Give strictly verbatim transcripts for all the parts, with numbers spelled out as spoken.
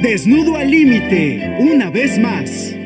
Desnudo al límite, una vez más.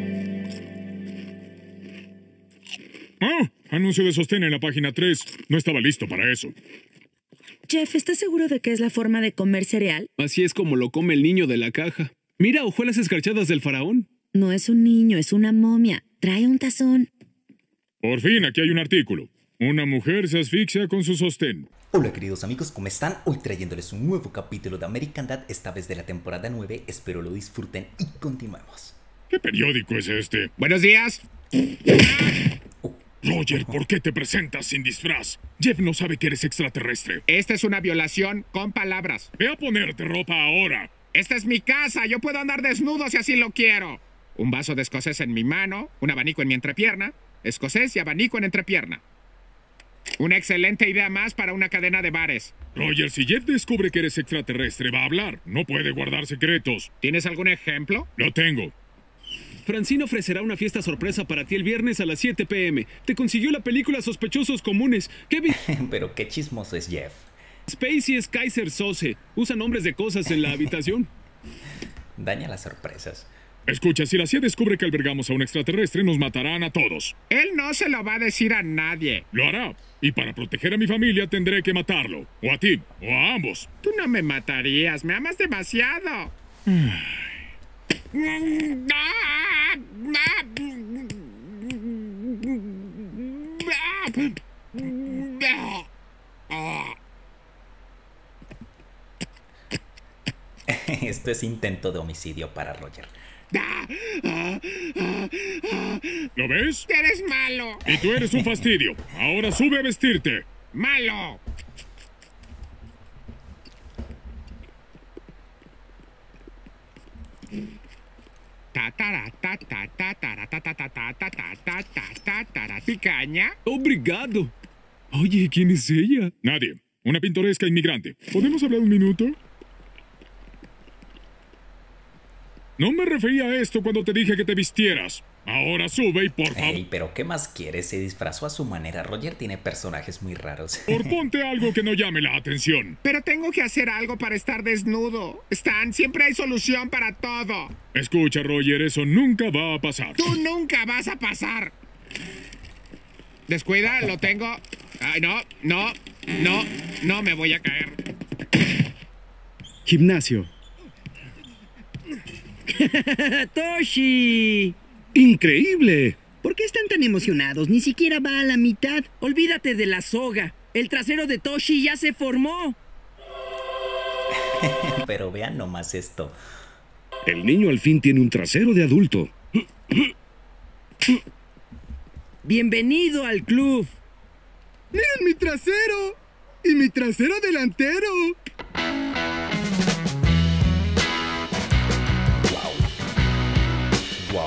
Ah, anuncio de sostén en la página tres. No estaba listo para eso. Jeff, ¿estás seguro de que es la forma de comer cereal? Así es como lo come el niño de la caja. Mira, hojuelas escarchadas del faraón. No es un niño, es una momia. Trae un tazón. Por fin, aquí hay un artículo. Una mujer se asfixia con su sostén. Hola queridos amigos, ¿cómo están? Hoy trayéndoles un nuevo capítulo de American Dad, esta vez de la temporada nueve. Espero lo disfruten y continuemos. ¿Qué periódico es este? Buenos días. Oh. Roger, ¿por qué te presentas sin disfraz? Jeff no sabe que eres extraterrestre. Esta es una violación con palabras. Ve a ponerte ropa ahora. Esta es mi casa, yo puedo andar desnudo si así lo quiero. Un vaso de escocés en mi mano, un abanico en mi entrepierna, escocés y abanico en entrepierna. Una excelente idea más para una cadena de bares. Roger, si Jeff descubre que eres extraterrestre, va a hablar. No puede guardar secretos. ¿Tienes algún ejemplo? Lo tengo. Francine ofrecerá una fiesta sorpresa para ti el viernes a las siete pe eme. Te consiguió la película Sospechosos Comunes. Kevin Pero qué chismoso es Jeff. Spacey es Kaiser Sose. Usa nombres de cosas en la habitación. Daña las sorpresas. Escucha, si la C I A descubre que albergamos a un extraterrestre, nos matarán a todos. Él no se lo va a decir a nadie. Lo hará. Y para proteger a mi familia tendré que matarlo. O a ti, o a ambos. Tú no me matarías, me amas demasiado. Esto es intento de homicidio para Roger. ¿Lo ves? Eres malo. Y tú eres un fastidio. Ahora sube a vestirte. Malo. ¿Picaña? Obrigado. Oye, ¿quién es ella? Nadie. Una pintoresca inmigrante. ¿Podemos hablar un minuto? No me refería a esto cuando te dije que te vistieras. Ahora sube y por favor... Ey, pero ¿qué más quieres? Se disfrazó a su manera. Roger tiene personajes muy raros. Por ponte algo que no llame la atención. Pero tengo que hacer algo para estar desnudo. Stan, siempre hay solución para todo. Escucha, Roger, eso nunca va a pasar. Tú nunca vas a pasar. Descuida, lo tengo. Ay, no, no, no, no me voy a caer. Gimnasio. ¡Toshi! ¡Increíble! ¿Por qué están tan emocionados? Ni siquiera va a la mitad. Olvídate de la soga. El trasero de Toshi ya se formó. Pero vean nomás esto. El niño al fin tiene un trasero de adulto. Bienvenido al club. ¡Miren mi trasero! ¡Y mi trasero delantero! Wow.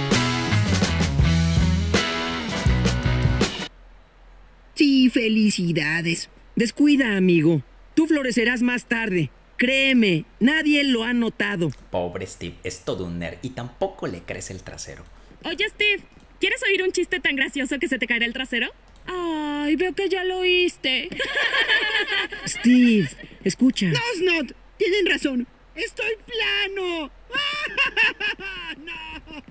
Sí, felicidades. Descuida, amigo. Tú florecerás más tarde. Créeme, nadie lo ha notado. Pobre Steve, es todo un nerd y tampoco le crece el trasero. Oye, Steve, ¿quieres oír un chiste tan gracioso que se te caerá el trasero? Ay, veo que ya lo oíste. Steve, escucha. No, Snot, tienen razón. Estoy plano. No.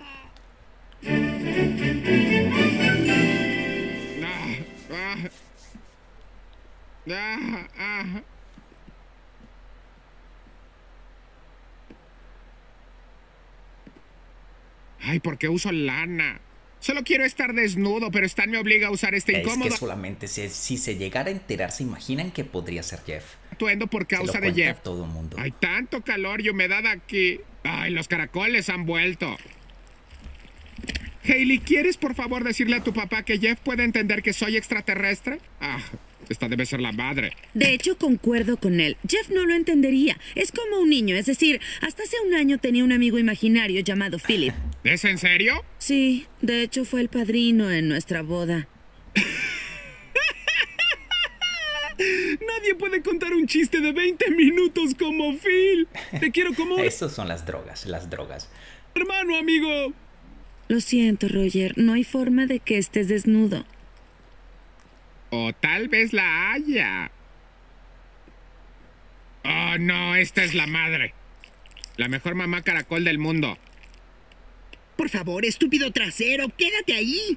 Ah, ah, ah, ah. Ay, ¿por qué uso lana? Solo quiero estar desnudo, pero Stan me obliga a usar este incómodo Es que solamente si, si se llegara a enterar, ¿se imaginan que podría ser Jeff? atuendo por causa Se lo de cuenta Jeff. a todo mundo. Hay tanto calor y humedad aquí. Ay, los caracoles han vuelto. Hailey, ¿quieres por favor decirle a tu papá que Jeff puede entender que soy extraterrestre? Ah, esta debe ser la madre. De hecho, concuerdo con él. Jeff no lo entendería. Es como un niño, es decir, hasta hace un año tenía un amigo imaginario llamado Philip. ¿Es en serio? Sí, de hecho fue el padrino en nuestra boda. Nadie puede contar un chiste de veinte minutos como Phil. Te quiero como... Esos son las drogas, las drogas. Hermano, amigo. Lo siento, Roger. No hay forma de que estés desnudo. O tal vez la haya. Oh, no, esta es la madre. La mejor mamá caracol del mundo. Por favor, estúpido trasero, quédate ahí.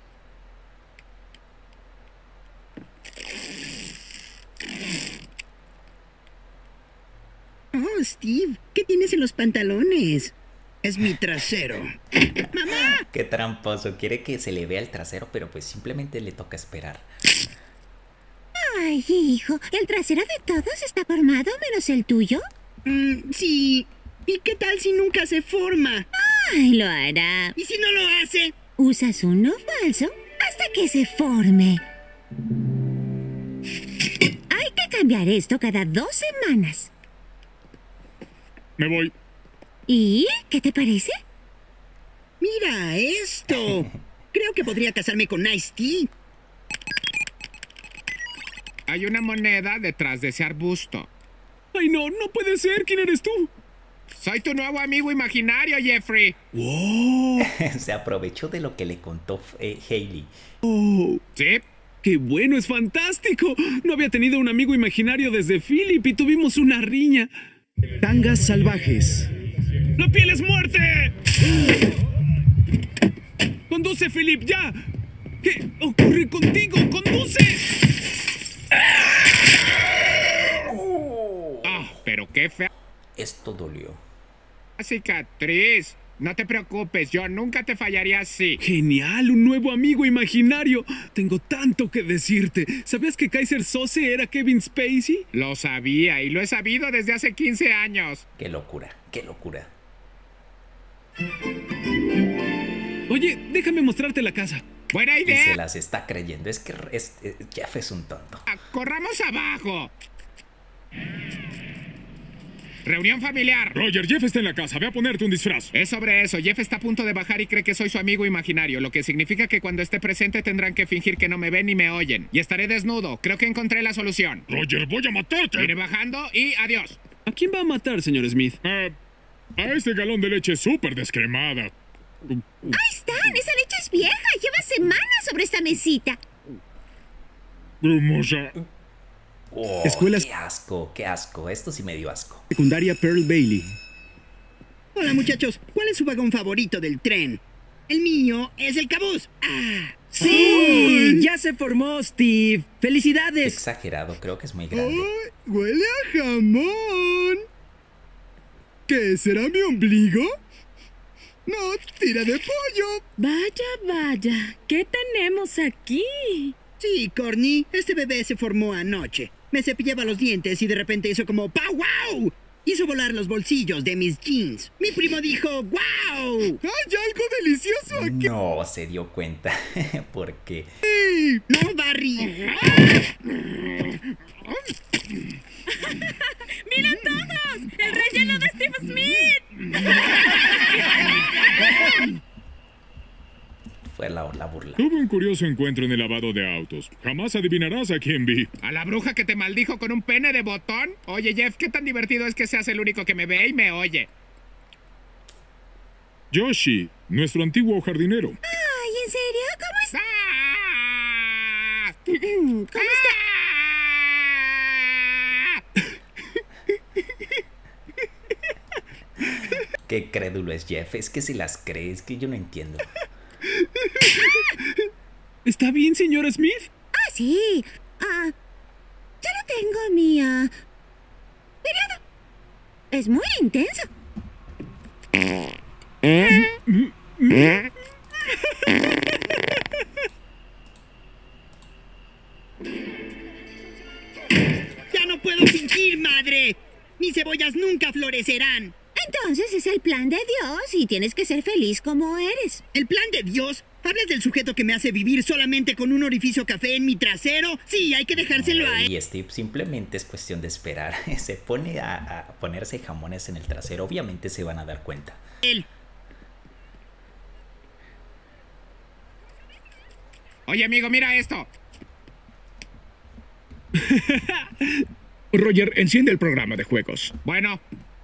Oh, Steve, ¿qué tienes en los pantalones? Es mi trasero. ¡Mamá! Qué tramposo. Quiere que se le vea el trasero, pero pues simplemente le toca esperar. Ay, hijo, ¿el trasero de todos está formado menos el tuyo? Mm, sí. ¿Y qué tal si nunca se forma? Ay, lo hará. ¿Y si no lo hace? Usas uno falso hasta que se forme. Hay que cambiar esto cada dos semanas. Me voy. ¿Y qué te parece? Mira esto. Creo que podría casarme con Ice-T. Hay una moneda detrás de ese arbusto. ¡Ay, no! ¡No puede ser! ¿Quién eres tú? Soy tu nuevo amigo imaginario, Jeffrey. ¡Wow! Se aprovechó de lo que le contó eh, Hailey. Oh, ¿Sí? ¡qué bueno! ¡Es fantástico! No había tenido un amigo imaginario desde Philip y tuvimos una riña. Tangas salvajes. ¡La piel es muerte! ¡Conduce, Philip, ya! ¿Qué ocurre contigo? ¡Conduce! Ah, pero qué fea Esto dolió. cicatriz. No te preocupes, yo nunca te fallaría así. ¡Genial! ¡Un nuevo amigo imaginario! Tengo tanto que decirte. ¿Sabías que Kaiser Sose era Kevin Spacey? Lo sabía y lo he sabido desde hace quince años. Qué locura, qué locura. Oye, déjame mostrarte la casa. Buena Y se idea. las está creyendo. Es que es- es- Jeff es un tonto. Corramos abajo. Reunión familiar. Roger, Jeff está en la casa. Ve a ponerte un disfraz. Es sobre eso. Jeff está a punto de bajar y cree que soy su amigo imaginario, lo que significa que cuando esté presente tendrán que fingir que no me ven ni me oyen. Y estaré desnudo. Creo que encontré la solución. Roger, voy a matarte. Iré bajando y adiós. ¿A quién va a matar, señor Smith? Ah, a este galón de leche súper descremada. ¡Ahí están! ¡Esa leche es vieja! Lleva semanas sobre esta mesita. Grumosa. Oh, Escuelas- qué asco, qué asco. Esto sí me dio asco. Secundaria Pearl Bailey. Hola, muchachos. ¿Cuál es su vagón favorito del tren? El mío es el cabús. ¡Ah! ¡Sí! ¡Ya se formó, Steve! ¡Felicidades! Exagerado, creo que es muy grande. ¡Ay! ¡Huele a jamón! ¿Qué será mi ombligo? No, tira de pollo. Vaya, vaya. ¿Qué tenemos aquí? Sí, Corny, este bebé se formó anoche. Me cepillaba los dientes y de repente hizo como ¡Pau, wow! Hizo volar los bolsillos de mis jeans. Mi primo dijo ¡Wow! ¡Hay algo delicioso aquí! No se dio cuenta. Porque ¡No, Barry! ¡Miren todos! ¡El relleno de Steve Smith! fue la, la burla. Tuve un curioso encuentro en el lavado de autos. Jamás adivinarás a quién vi. ¿A la bruja que te maldijo con un pene de botón? Oye, Jeff, ¿qué tan divertido es que seas el único que me ve y me oye? Yoshi, nuestro antiguo jardinero. Ay, ¿en serio? ¿Cómo está? ¡Ah! ¿Cómo está? Qué crédulo es Jeff. Es que se las cree. Es que yo no entiendo. ¿Está bien, señor Smith? Ah, sí. Ah, solo tengo mi ah, periodo. Es muy intenso. ¡Ya no puedo fingir, madre! Mis cebollas nunca florecerán. Entonces es el plan de Dios y tienes que ser feliz como eres. ¿El plan de Dios? ¿Hablas del sujeto que me hace vivir solamente con un orificio café en mi trasero? Sí, hay que dejárselo a él. Y Steve simplemente es cuestión de esperar. Se pone a, a ponerse jamones en el trasero. Obviamente se van a dar cuenta. Él. Oye, amigo, mira esto. Roger, enciende el programa de juegos. Bueno,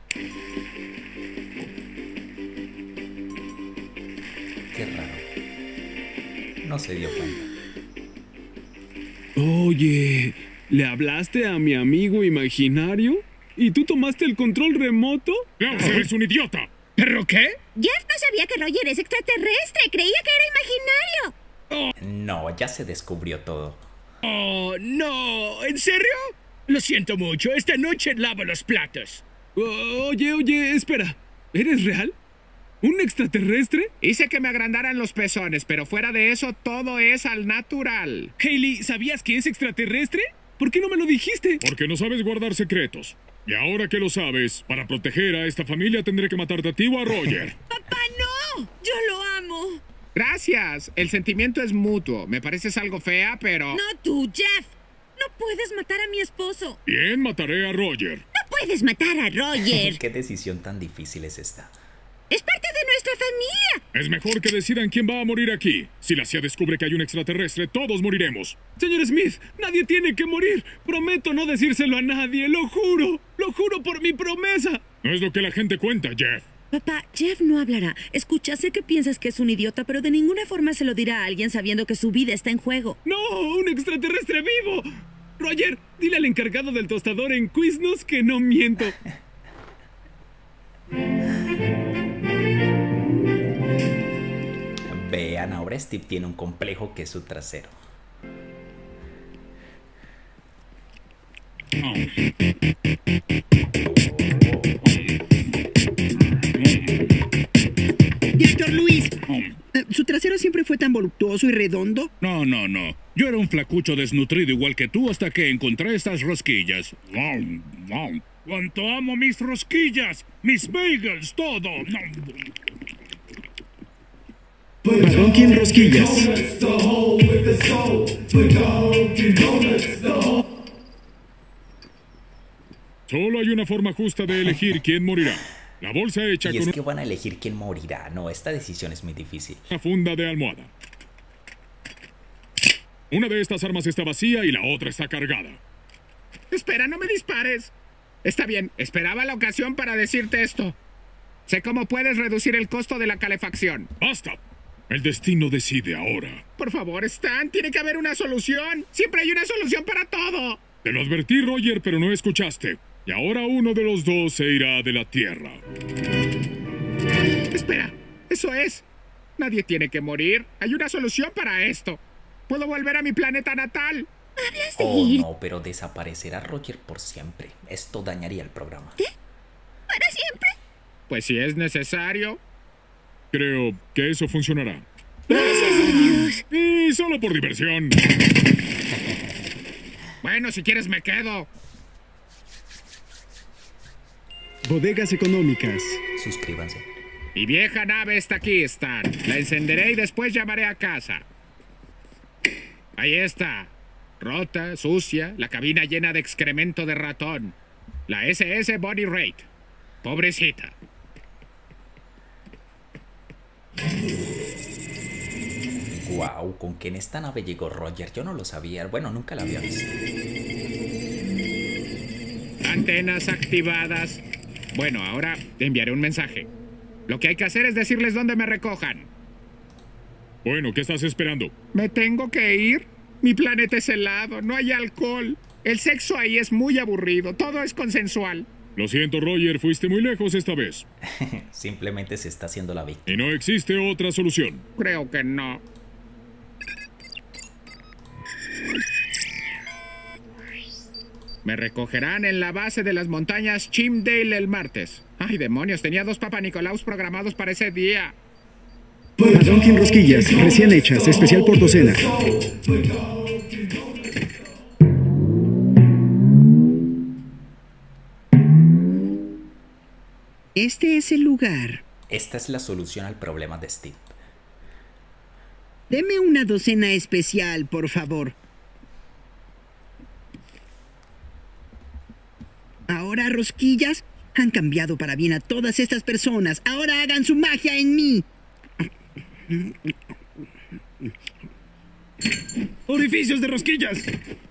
Qué raro. No se dio cuenta. Oye, ¿le hablaste a mi amigo imaginario? ¿Y tú tomaste el control remoto? Klaus, eres un idiota. ¿Pero qué? Jeff no sabía que Roger es extraterrestre. Creía que era imaginario. No, ya se descubrió todo. Oh, no. ¿En serio? Lo siento mucho. Esta noche lavo los platos. Oh, oye, oye, espera. ¿Eres real? ¿Un extraterrestre? Hice que me agrandaran los pezones, pero fuera de eso, todo es al natural. Hailey, ¿sabías que es extraterrestre? ¿Por qué no me lo dijiste? Porque no sabes guardar secretos. Y ahora que lo sabes, para proteger a esta familia tendré que matarte a ti o a Roger. ¡Papá, no! ¡Yo lo amo! Gracias. El sentimiento es mutuo. Me pareces algo fea, pero... No tú, Jeff. No puedes matar a mi esposo. Bien, mataré a Roger. No puedes matar a Roger. ¿Qué decisión tan difícil es esta? Es parte de nuestra familia. Es mejor que decidan quién va a morir aquí. Si la C I A descubre que hay un extraterrestre, todos moriremos. Señor Smith, nadie tiene que morir. Prometo no decírselo a nadie, lo juro. Lo juro por mi promesa. No es lo que la gente cuenta, Jeff. Papá, Jeff no hablará. Escucha, sé que piensas que es un idiota, pero de ninguna forma se lo dirá a alguien sabiendo que su vida está en juego. ¡No! ¡Un extraterrestre vivo! Roger, dile al encargado del tostador en Quiznos que no miento. Vean, ahora Steve tiene un complejo que es su trasero. Director Luis, ¿su trasero siempre fue tan voluptuoso y redondo? No, no, no. Yo era un flacucho desnutrido igual que tú hasta que encontré estas rosquillas. ¡Wow! ¡Wow! ¡Cuánto amo mis rosquillas! ¡Mis bagels! ¡Todo! Dunkin' Rosquillas. Solo hay una forma justa de elegir quién morirá. La bolsa hecha Y con es que van a elegir quién morirá. No, esta decisión es muy difícil. una funda de almohada. Una de estas armas está vacía y la otra está cargada. Espera, no me dispares. Está bien, esperaba la ocasión para decirte esto. Sé cómo puedes reducir el costo de la calefacción. ¡Basta! El destino decide ahora. Por favor, Stan, tiene que haber una solución. Siempre hay una solución para todo. Te lo advertí, Roger, pero no escuchaste. Y ahora uno de los dos se irá de la Tierra. Espera, eso es. Nadie tiene que morir. Hay una solución para esto. Puedo volver a mi planeta natal. ¿Hablas de Oh, ir? no, pero desaparecerá Roger por siempre. Esto dañaría el programa. ¿Qué? ¿Para siempre? Pues si es necesario. Creo que eso funcionará. Gracias a Dios. Y solo por diversión. Bueno, si quieres me quedo. Bodegas económicas. Suscríbanse. Mi vieja nave está aquí, Stan. La encenderé y después llamaré a casa. Ahí está. Rota, sucia, la cabina llena de excremento de ratón. La S S Body Rate. Pobrecita. Wow, ¿con qué en esta nave llegó Roger? Yo no lo sabía. Bueno, nunca la había visto. Antenas activadas. Bueno, ahora te enviaré un mensaje. Lo que hay que hacer es decirles dónde me recojan. Bueno, ¿qué estás esperando? ¿Me tengo que ir? Mi planeta es helado, no hay alcohol. El sexo ahí es muy aburrido, todo es consensual. Lo siento, Roger, fuiste muy lejos esta vez. Simplemente se está haciendo la víctima. Y no existe otra solución. Creo que no. Me recogerán en la base de las montañas Chimdale el martes. Ay, demonios, tenía dos Papa Nicolaus programados para ese día. Dunkin' Rosquillas, recién hechas, especial por docena. Este es el lugar. Esta es la solución al problema de Steve. Deme una docena especial, por favor. Ahora, rosquillas, han cambiado para bien a todas estas personas. Ahora hagan su magia en mí. ¡Orificios de rosquillas!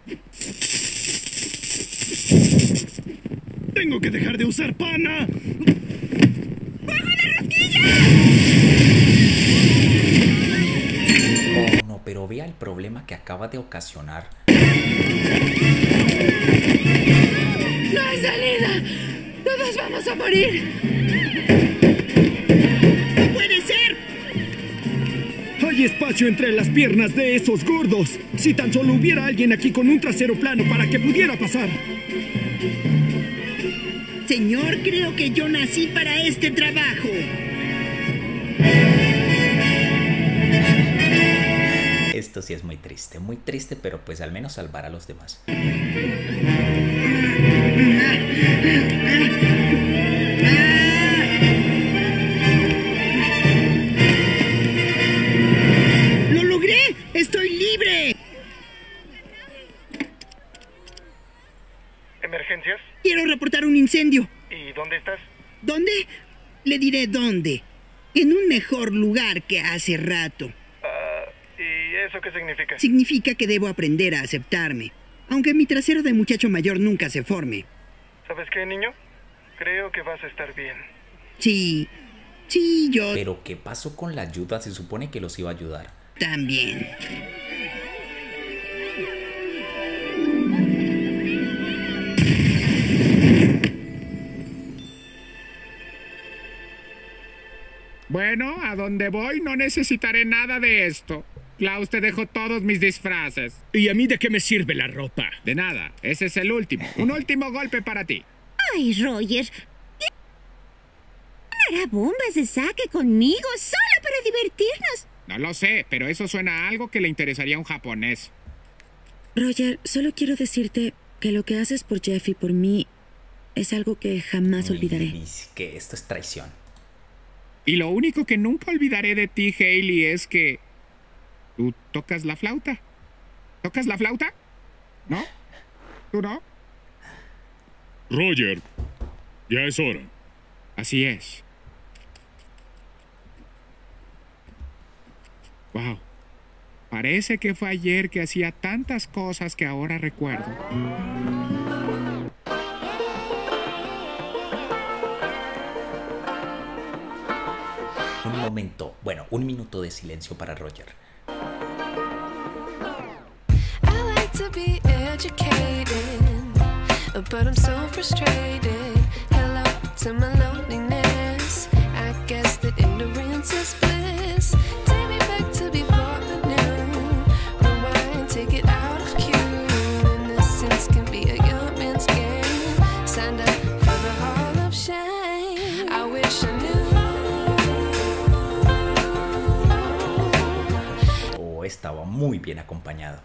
¡Tengo que dejar de usar pana! ¡Fuego de rosquillas! Oh, no, pero vea el problema que acaba de ocasionar. ¡No hay salida! Todos vamos a morir. ¡No puede ser! Hay espacio entre las piernas de esos gordos. Si tan solo hubiera alguien aquí con un trasero plano para que pudiera pasar. Señor, creo que yo nací para este trabajo. Esto sí es muy triste, muy triste, pero pues al menos salvar a los demás. ¡Lo logré! ¡Estoy libre! ¿Emergencias? Quiero reportar un incendio. ¿Y dónde estás? ¿Dónde? Le diré dónde. En un mejor lugar que hace rato. ¿Y eso qué significa? Significa que debo aprender a aceptarme. Aunque mi trasero de muchacho mayor nunca se forme. ¿Sabes qué, niño? Creo que vas a estar bien. Sí. Sí, yo... Pero ¿qué pasó con la ayuda? Se supone que los iba a ayudar. También. Bueno, a donde voy no necesitaré nada de esto. Klaus te dejó todos mis disfraces. ¿Y a mí de qué me sirve la ropa? De nada, ese es el último. Un último golpe para ti. Ay, Roger. ¿Quién hará bombas de saque conmigo solo para divertirnos? No lo sé, pero eso suena a algo que le interesaría a un japonés. Roger, solo quiero decirte que lo que haces por Jeff y por mí es algo que jamás olvidaré. Y que esto es traición. Y lo único que nunca olvidaré de ti, Hailey, es que tú tocas la flauta. ¿Tocas la flauta? ¿No? ¿Tú no? Roger, ya es hora. Así es. Wow. Parece que fue ayer que hacía tantas cosas que ahora recuerdo. Un momento, bueno, un minuto de silencio para Roger. I like to be educated, but I'm so frustrated. Hello to my loneliness. I guess that ignorance is bliss. Take me back to before I knew. Rewind, take it out of cue. Innocence can be a young man's game. Signed up for the hall of shame. I wish I knew. Estaba muy bien acompañado.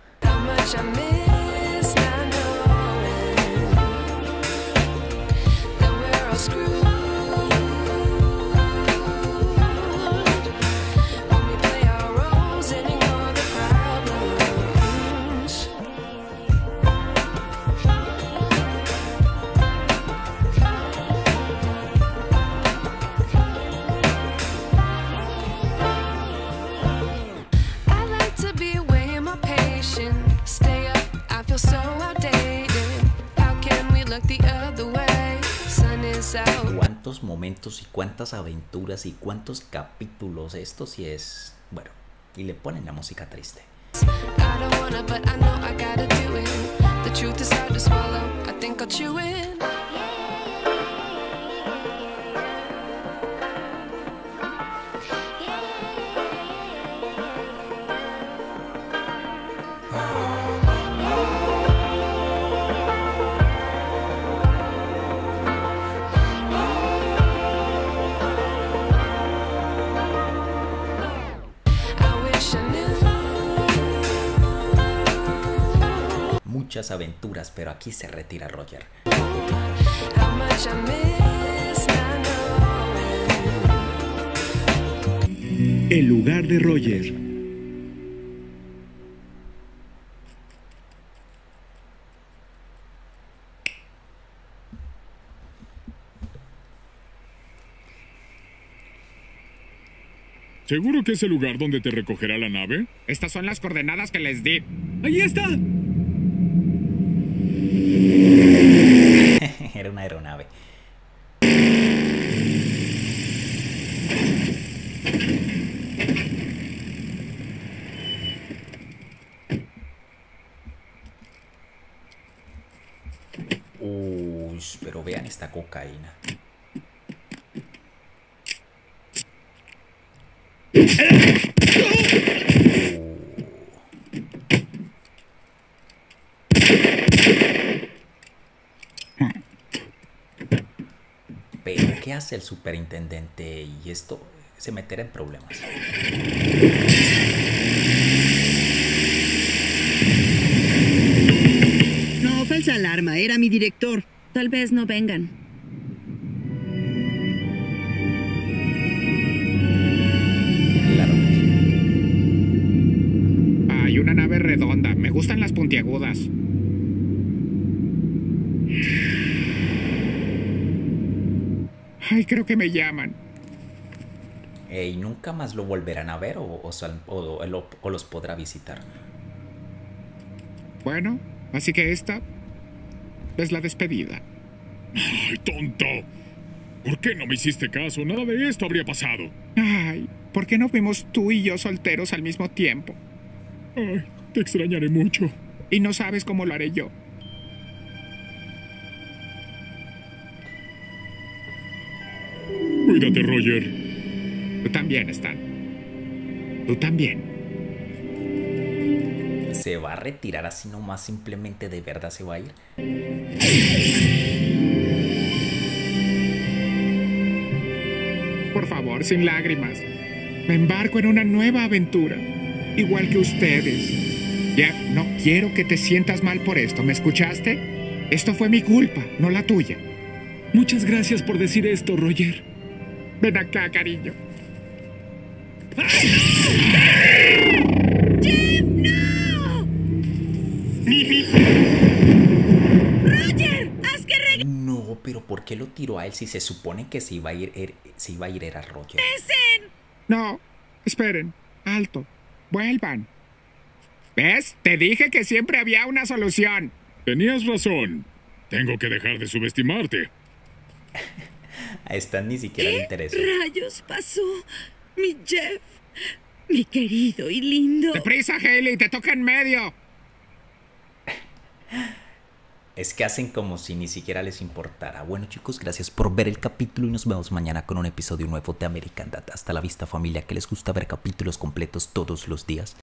Cuántos momentos y cuántas aventuras y cuántos capítulos. Esto sí es... Bueno, y le ponen la música triste. Muchas aventuras, pero aquí se retira Roger. El lugar de Roger. ¿Seguro que es el lugar donde te recogerá la nave? Estas son las coordenadas que les di. ¡Ahí está! Era una aeronave. Uy, pero vean esta esta cocaína. Pero, ¿qué hace el superintendente? Y esto se meterá en problemas. No, falsa alarma. Era mi director. Tal vez no vengan. Hay una nave redonda. Me gustan las puntiagudas. Ay, creo que me llaman. ¿Y nunca más lo volverán a ver o, o, o, o, o los podrá visitar? Bueno, así que esta es la despedida. ¡Ay, tonto! ¿Por qué no me hiciste caso? Nada de esto habría pasado. Ay, ¿por qué no fuimos tú y yo solteros al mismo tiempo? Ay, te extrañaré mucho. Y no sabes cómo lo haré yo. Cuídate, Roger. Tú también, Stan. Tú también. ¿Se va a retirar así nomás? ¿Simplemente de verdad se va a ir? Por favor, sin lágrimas. Me embarco en una nueva aventura. Igual que ustedes. Jeff, no quiero que te sientas mal por esto. ¿Me escuchaste? Esto fue mi culpa, no la tuya. Muchas gracias por decir esto, Roger. Ven acá, cariño. ¡Jeff, no! ¡Roger! ¡Haz que regre... No, pero ¿por qué lo tiró a él si se supone que se iba a ir, er, se iba a ir era Roger? ¡Desen! No, esperen. Alto. Vuelvan. ¿Ves? Te dije que siempre había una solución. Tenías razón. Tengo que dejar de subestimarte. A Stan ni siquiera le interesa. ¿Qué rayos pasó? Mi Jeff, mi querido y lindo. ¡Deprisa, Hailey! ¡Te toca en medio! Es que hacen como si ni siquiera les importara. Bueno, chicos, gracias por ver el capítulo y nos vemos mañana con un episodio nuevo de American Dad. Hasta la vista, familia, que les gusta ver capítulos completos todos los días.